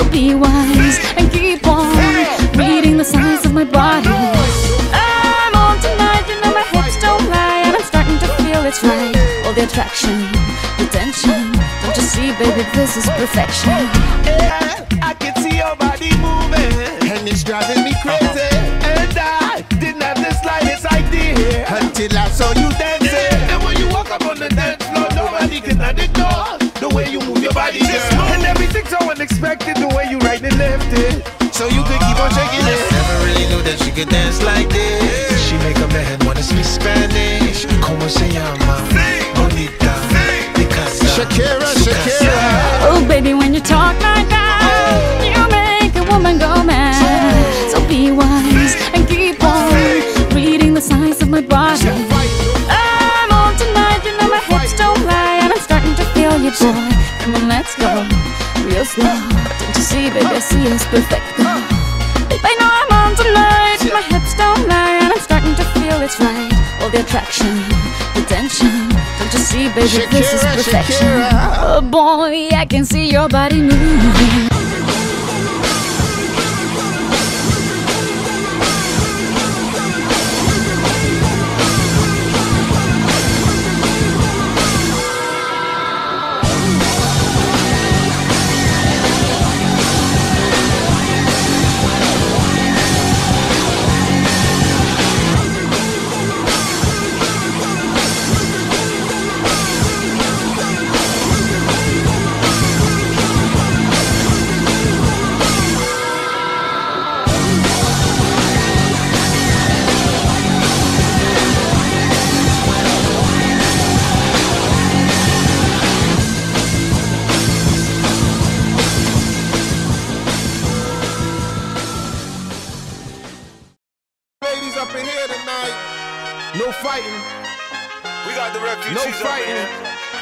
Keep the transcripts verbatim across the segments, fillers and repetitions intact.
be wise and keep on reading the signs of my body. I'm on tonight, you know my hips don't lie, and I'm starting to feel it's right. All the attraction, the tension, don't you see, baby, this is perfection. Yeah, I can see your body moving, and it's driving me crazy. And I didn't have the slightest idea until I saw you dancing. And when you walk up on the dance floor, nobody can ignore the way you move your body, girl. And everything's so unexpected, the way you right and left it, so you could keep on shaking it. Never really knew that she could dance like this. She make a man wanna speak Spanish. Como se llama? Bonita. Picasa. Shakira, Shakira. Oh baby, when you talk like that, you make a woman go mad. So be wise and keep on reading the signs of my body. I'm on tonight, you know my hips don't lie, and I'm starting to feel you, boy. Come on, let's go real slow. Don't you see, baby, I see it's perfect. Babe, I know I'm on tonight, my hips don't lie, and I'm starting to feel it's right. All the attraction, the tension, don't you see, baby, Shakira, this is perfection. Shakira. Oh boy, I can see your body moving. Ladies up in here tonight, no fighting. We got the refugees No up in fighting. here.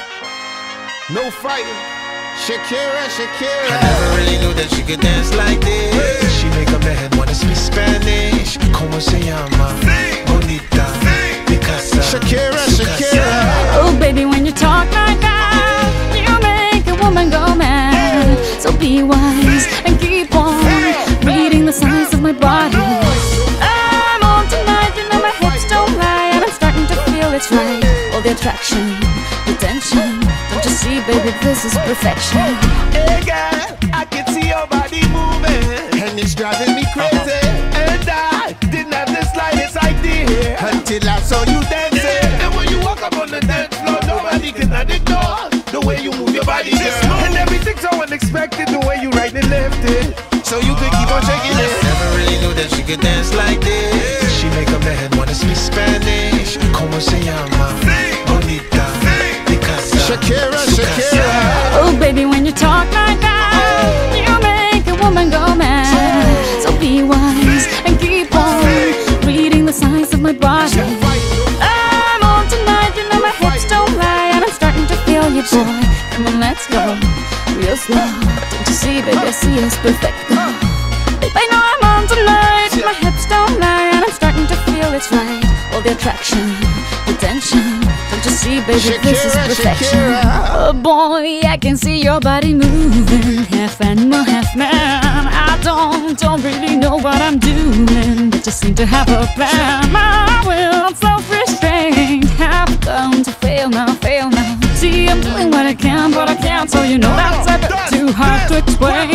No fighting. Shakira, I Shakira. never really knew that she could dance like this. She make a man wanna speak Spanish. Como se llama? Bonita. Picasa. Shakira, Shakira. Oh baby, when you talk like that, you make a woman go mad. So be wise and keep on reading the signs of my body. I'm on tonight, you know my hips don't lie, and I'm starting to feel it's right. All the attraction, the tension, don't you see, baby, this is perfection. Hey girl, I can see your body moving, and it's driving me crazy. And I didn't have the slightest idea until I saw you dancing. And when you walk up on the dance floor, nobody can ignore the way you move your body, girl. And everything's so unexpected, the way you right and left it, so you could keep on shaking it. Never really knew that she could dance like this. She make a man wanna speak Spanish. Como se llama? Bonita. Picasa. Shakira, Shakira. Oh baby, when you talk like that, you make a woman go mad. So be wise and keep on reading the signs of my body. I'm on tonight, you know my hips don't lie, and I'm starting to feel you, boy. Come on, let's go real slow. Don't you see, baby, I see it's perfect. Babe, I know I'm on tonight, my hips don't lie, and I'm starting to feel it's right. All the attraction, the tension, don't you see, baby, this is Shakira, perfection. Shakira. Oh boy, I can see your body moving, half animal, half man. I don't, don't really know what I'm doing, but just seem to have a plan. My will, self-restraint, have come to fail now, fail now. See, I'm doing what I can, but I can't, so you know that's a bit too hard to explain.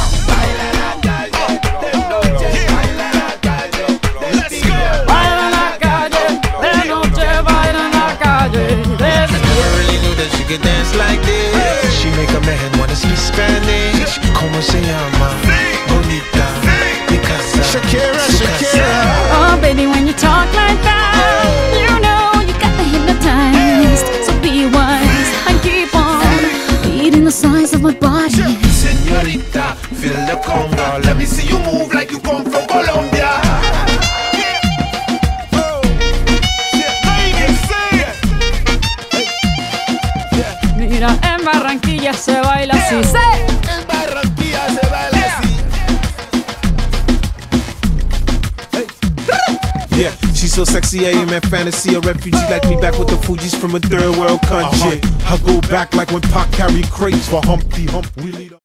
She could dance like this. She make a man wanna speak Spanish. Como se llama? Bonita. Picasa. Shakira, Shakira. Oh baby, when you talk like that, you know you got me hypnotized. So be wise and keep on reading the signs of my body. Señorita, feel the conga. Let me see you move like you come from Colombia. Mira, en Barranquilla se baila así. En Barranquilla se baila así. Yeah, she's so sexy, I am in fantasy. A refugee like me back with the Fugees from a third world country. I go back like when Pac carried crates for Humpty Hump. We lead